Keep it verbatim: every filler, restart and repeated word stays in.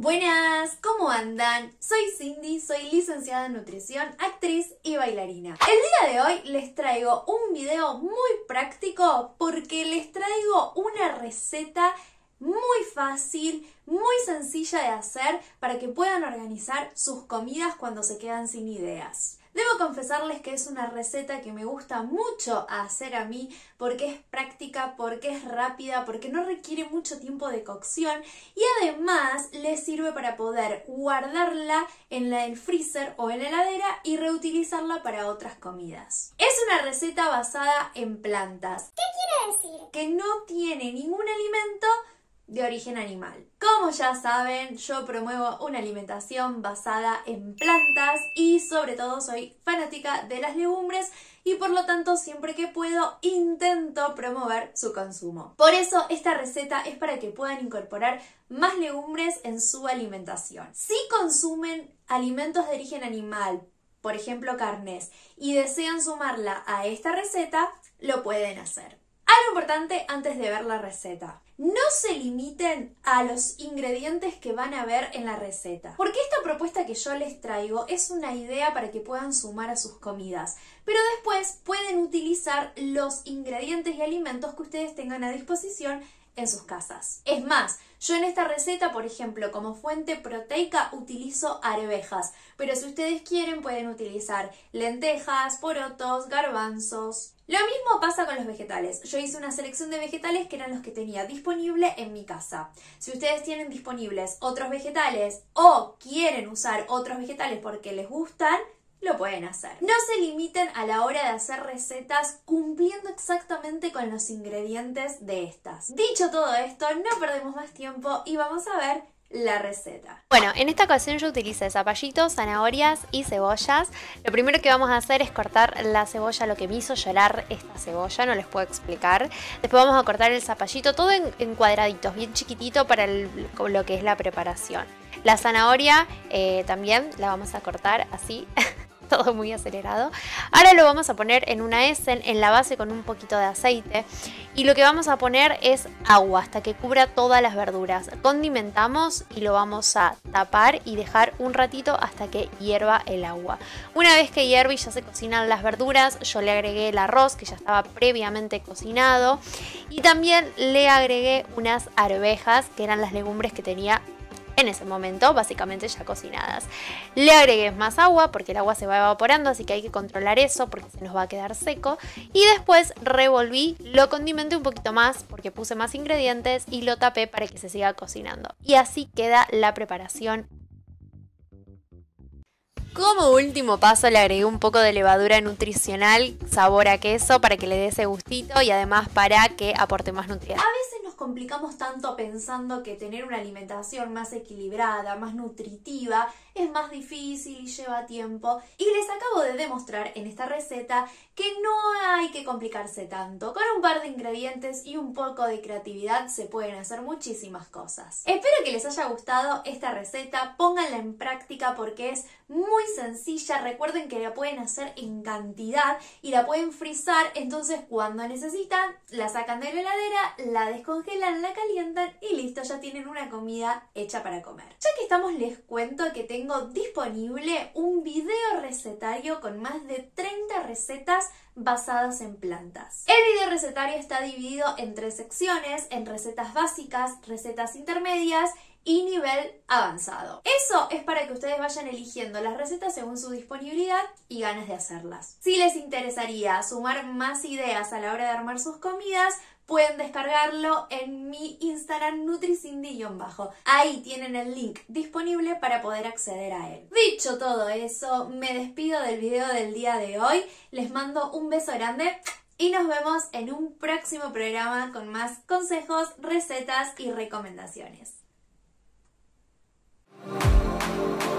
Buenas, ¿cómo andan? Soy Cindy, soy licenciada en nutrición, actriz y bailarina. El día de hoy les traigo un video muy práctico porque les traigo una receta muy fácil, muy sencilla de hacer para que puedan organizar sus comidas cuando se quedan sin ideas. Debo confesarles que es una receta que me gusta mucho hacer a mí porque es práctica, porque es rápida, porque no requiere mucho tiempo de cocción y además les sirve para poder guardarla en la, el freezer o en la heladera y reutilizarla para otras comidas. Es una receta basada en plantas. ¿Qué quiere decir? Que no tiene ningún alimento de origen animal. Como ya saben, yo promuevo una alimentación basada en plantas y sobre todo soy fanática de las legumbres y por lo tanto siempre que puedo intento promover su consumo. Por eso esta receta es para que puedan incorporar más legumbres en su alimentación. Si consumen alimentos de origen animal, por ejemplo carnes, y desean sumarla a esta receta, lo pueden hacer. Algo importante antes de ver la receta. No se limiten a los ingredientes que van a ver en la receta, porque esta propuesta que yo les traigo es una idea para que puedan sumar a sus comidas, pero después pueden utilizar los ingredientes y alimentos que ustedes tengan a disposición en sus casas. Es más, yo en esta receta, por ejemplo, como fuente proteica utilizo arvejas, pero si ustedes quieren pueden utilizar lentejas, porotos, garbanzos. Lo mismo pasa con los vegetales. Yo hice una selección de vegetales que eran los que tenía disponible en mi casa. Si ustedes tienen disponibles otros vegetales o quieren usar otros vegetales porque les gustan, lo pueden hacer. No se limiten a la hora de hacer recetas cumpliendo exactamente con los ingredientes de estas. Dicho todo esto, no perdemos más tiempo y vamos a ver la receta. Bueno, en esta ocasión yo utilicé zapallitos, zanahorias y cebollas. Lo primero que vamos a hacer es cortar la cebolla, lo que me hizo llorar esta cebolla, no les puedo explicar. Después vamos a cortar el zapallito todo en, en cuadraditos, bien chiquitito para el, lo que es la preparación. La zanahoria eh, también la vamos a cortar así. Todo muy acelerado. Ahora lo vamos a poner en una Essen en la base con un poquito de aceite y lo que vamos a poner es agua hasta que cubra todas las verduras. Condimentamos y lo vamos a tapar y dejar un ratito hasta que hierva el agua. Una vez que hierve y ya se cocinan las verduras, yo le agregué el arroz que ya estaba previamente cocinado y también le agregué unas arvejas que eran las legumbres que tenía en ese momento, básicamente ya cocinadas. Le agregué más agua porque el agua se va evaporando, así que hay que controlar eso porque se nos va a quedar seco. Y después revolví, lo condimenté un poquito más porque puse más ingredientes y lo tapé para que se siga cocinando. Y así queda la preparación. Como último paso le agregué un poco de levadura nutricional, sabor a queso para que le dé ese gustito y además para que aporte más nutrientes. A veces nos complicamos tanto pensando que tener una alimentación más equilibrada, más nutritiva, es más difícil y lleva tiempo. Y les acabo de demostrar en esta receta que no hay que complicarse tanto. Con un par de ingredientes y un poco de creatividad se pueden hacer muchísimas cosas. Espero que les haya gustado esta receta, pónganla en práctica porque es muy sencilla. Recuerden que la pueden hacer en cantidad y la pueden frizar, entonces cuando necesitan la sacan de la heladera, la descongelan, la calientan y listo, ya tienen una comida hecha para comer. Ya que estamos, les cuento que tengo disponible un video recetario con más de treinta recetas basadas en plantas. El video recetario está dividido en tres secciones, en recetas básicas, recetas intermedias y nivel avanzado. Eso es para que ustedes vayan eligiendo las recetas según su disponibilidad y ganas de hacerlas. Si les interesaría sumar más ideas a la hora de armar sus comidas, pueden descargarlo en mi Instagram nutricindy-bajo. Ahí tienen el link disponible para poder acceder a él. Dicho todo eso, me despido del video del día de hoy. Les mando un beso grande y nos vemos en un próximo programa con más consejos, recetas y recomendaciones.